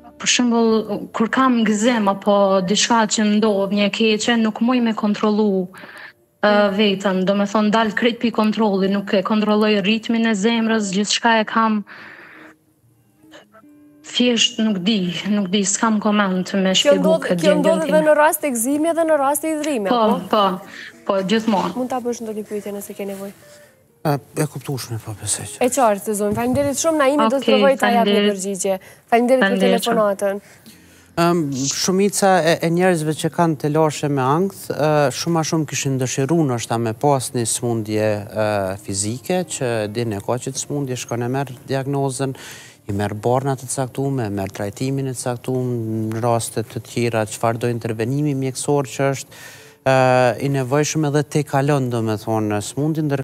Për shembull, kur kam gëzim apo diçka që ndodh një e keqe, nuk muj me kontrollu veten. Do me thonë dal krejt pi kontrolli, nuk e kontrolloj ritmin e zemrës, gjithçka e kam thjesht nuk di, s'kam koment me shpjegu këtë Kjo gjendjen ndodh edhe time. në rast ekzimi edhe në rast hidhrimi, apo? Po, gjithmonë. Mund ta bësh ndonjë pyetje nëse ke nevojë. E kuptueshme, po besoj. E qartë, zonë. Faleminderit shumë, Naimi do të provoj ta jap një përgjigje. Faleminderit për telefonatën. Shumica e njerëzve që kanë të lashe me ankth, shumë a shumë kishin dëshiru nështë me pas një smundje fizike, që din e ka që të smundje, shkon e merë diagnozën, i merë barnat të caktume, merë trajtimin e caktume, në rastet të tjera, çfarë do intervenimi mjekësor që është i nevojshëm edhe te kalon, do me thonë, smundin,